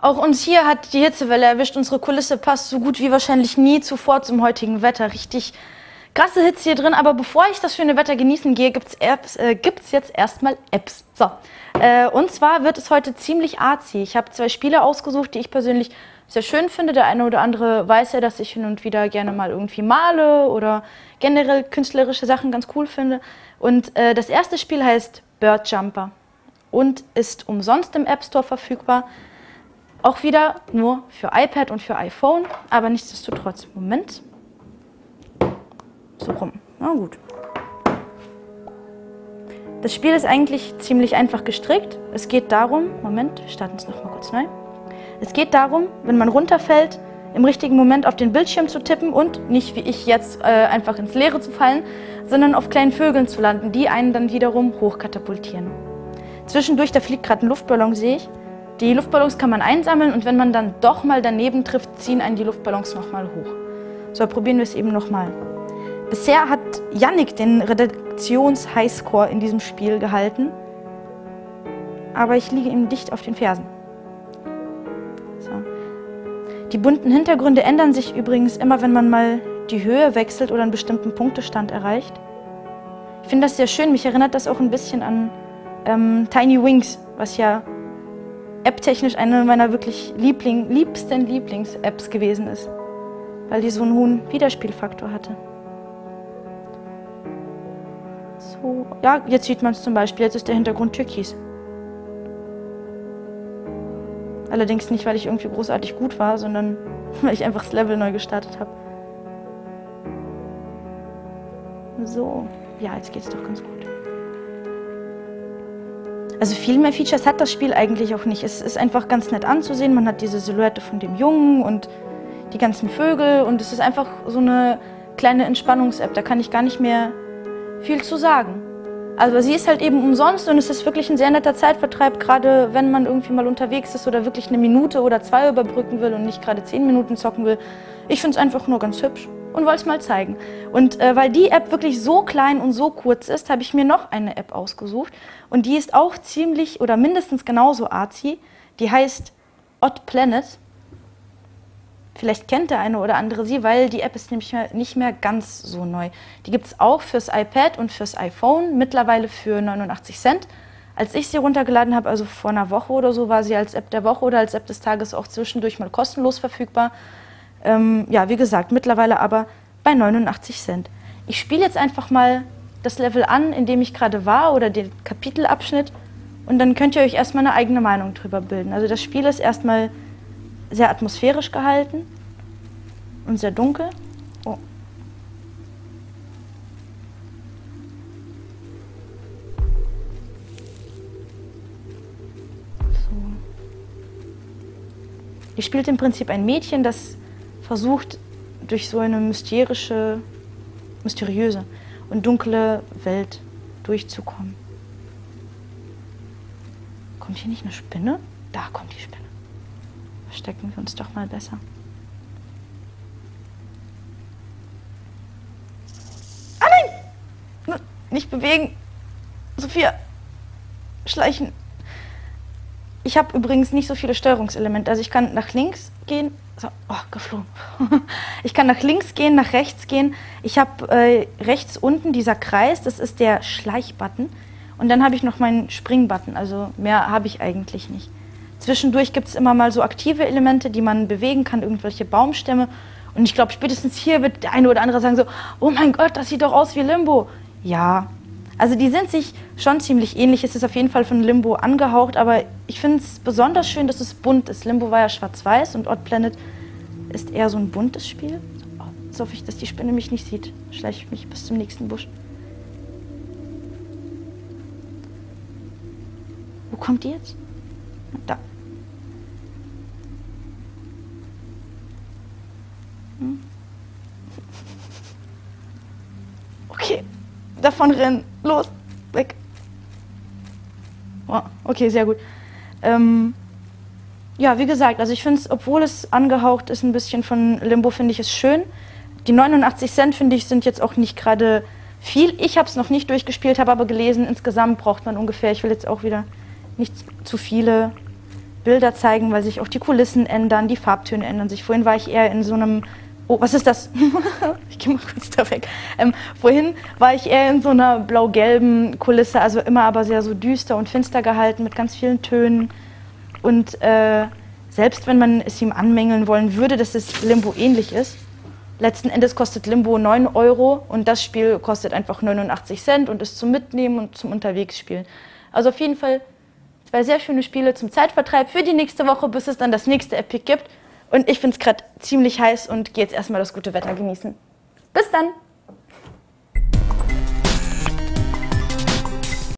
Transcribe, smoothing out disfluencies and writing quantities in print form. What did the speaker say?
Auch uns hier hat die Hitzewelle erwischt. Unsere Kulisse passt so gut wie wahrscheinlich nie zuvor zum heutigen Wetter. Richtig krasse Hitze hier drin. Aber bevor ich das schöne Wetter genießen gehe, gibt's jetzt erstmal Apps. So. Und zwar wird es heute ziemlich artsy. Ich habe 2 Spiele ausgesucht, die ich persönlich sehr schön finde. Der eine oder andere weiß ja, dass ich hin und wieder gerne mal irgendwie male oder generell künstlerische Sachen ganz cool finde. Und das erste Spiel heißt Bird Jumper und ist umsonst im App Store verfügbar. Auch wieder nur für iPad und für iPhone, aber nichtsdestotrotz. Moment. So rum. Na gut. Das Spiel ist eigentlich ziemlich einfach gestrickt. Es geht darum, Moment, wir starten es nochmal kurz neu. Es geht darum, wenn man runterfällt, im richtigen Moment auf den Bildschirm zu tippen und nicht wie ich jetzt einfach ins Leere zu fallen, sondern auf kleinen Vögeln zu landen, die einen dann wiederum hochkatapultieren. Zwischendurch, da fliegt gerade ein Luftballon, sehe ich. Die Luftballons kann man einsammeln und wenn man dann doch mal daneben trifft, ziehen einen die Luftballons nochmal hoch. So, probieren wir es eben nochmal. Bisher hat Yannick den Redaktions-Highscore in diesem Spiel gehalten, aber ich liege ihm dicht auf den Fersen. So. Die bunten Hintergründe ändern sich übrigens immer, wenn man mal die Höhe wechselt oder einen bestimmten Punktestand erreicht. Ich finde das sehr schön, mich erinnert das auch ein bisschen an Tiny Wings, was ja apptechnisch eine meiner wirklich liebsten Lieblings-Apps gewesen ist, weil die so einen hohen Wiederspielfaktor hatte. So, ja, jetzt sieht man es zum Beispiel, jetzt ist der Hintergrund türkis. Allerdings nicht, weil ich irgendwie großartig gut war, sondern weil ich einfach das Level neu gestartet habe. So, ja, jetzt geht es doch ganz gut. Also viel mehr Features hat das Spiel eigentlich auch nicht. Es ist einfach ganz nett anzusehen. Man hat diese Silhouette von dem Jungen und die ganzen Vögel. Und es ist einfach so eine kleine Entspannungs-App. Da kann ich gar nicht mehr viel zu sagen. Also sie ist halt eben umsonst und es ist wirklich ein sehr netter Zeitvertreib, gerade wenn man irgendwie mal unterwegs ist oder wirklich eine Minute oder 2 überbrücken will und nicht gerade 10 Minuten zocken will. Ich finde es einfach nur ganz hübsch und wollte es mal zeigen. Und weil die App wirklich so klein und so kurz ist, habe ich mir noch eine App ausgesucht. Und die ist auch ziemlich oder mindestens genauso artsy. Die heißt Odd Planet. Vielleicht kennt der eine oder andere sie, weil die App ist nämlich nicht mehr ganz so neu. Die gibt es auch fürs iPad und fürs iPhone, mittlerweile für 89 Cent. Als ich sie runtergeladen habe, also vor einer Woche oder so, war sie als App der Woche oder als App des Tages auch zwischendurch mal kostenlos verfügbar. Ja, wie gesagt, mittlerweile aber bei 89 Cent. Ich spiele jetzt einfach mal das Level an, in dem ich gerade war oder den Kapitelabschnitt und dann könnt ihr euch erstmal eine eigene Meinung drüber bilden. Also das Spiel ist erstmal sehr atmosphärisch gehalten und sehr dunkel. Oh. So. Ihr spielt im Prinzip ein Mädchen, das versucht, durch so eine mysteriöse und dunkle Welt durchzukommen. Kommt hier nicht eine Spinne? Da kommt die Spinne. Verstecken wir uns doch mal besser. Ah nein! Nicht bewegen. Sophia, schleichen. Ich habe übrigens nicht so viele Steuerungselemente. Also ich kann nach links gehen. So, oh, geflogen. Ich kann nach links gehen, nach rechts gehen. Ich habe rechts unten dieser Kreis, das ist der Schleichbutton. Und dann habe ich noch meinen Springbutton. Also mehr habe ich eigentlich nicht. Zwischendurch gibt es immer mal so aktive Elemente, die man bewegen kann, irgendwelche Baumstämme. Und ich glaube, spätestens hier wird der eine oder andere sagen so, oh mein Gott, das sieht doch aus wie Limbo. Ja, also die sind sich schon ziemlich ähnlich. Es ist auf jeden Fall von Limbo angehaucht, aber ich finde es besonders schön, dass es bunt ist. Limbo war ja schwarz-weiß und Odd Planet ist eher so ein buntes Spiel. Oh, jetzt hoffe ich, dass die Spinne mich nicht sieht. Schleiche ich mich bis zum nächsten Busch. Wo kommt die jetzt? Da. Okay, davon rennen. Los, weg. Oh, okay, sehr gut. Ja, wie gesagt, also ich finde es, obwohl es angehaucht ist ein bisschen von Limbo, finde ich es schön. Die 89 Cent, finde ich, sind jetzt auch nicht gerade viel. Ich habe es noch nicht durchgespielt, habe aber gelesen, insgesamt braucht man ungefähr, ich will jetzt auch wieder nicht zu viele Bilder zeigen, weil sich auch die Kulissen ändern, die Farbtöne ändern sich. Vorhin war ich eher in so einem... Oh, was ist das? Ich gehe mal kurz da weg. Vorhin war ich eher in so einer blau-gelben Kulisse, also immer aber sehr so düster und finster gehalten mit ganz vielen Tönen. Und selbst wenn man es ihm anmängeln wollen würde, dass es Limbo ähnlich ist, letzten Endes kostet Limbo 9 € und das Spiel kostet einfach 89 Cent und ist zum Mitnehmen und zum Unterwegsspielen. Also auf jeden Fall 2 sehr schöne Spiele zum Zeitvertreib für die nächste Woche, bis es dann das nächste Epic gibt. Und ich finde es gerade ziemlich heiß und gehe jetzt erstmal das gute Wetter genießen. Bis dann!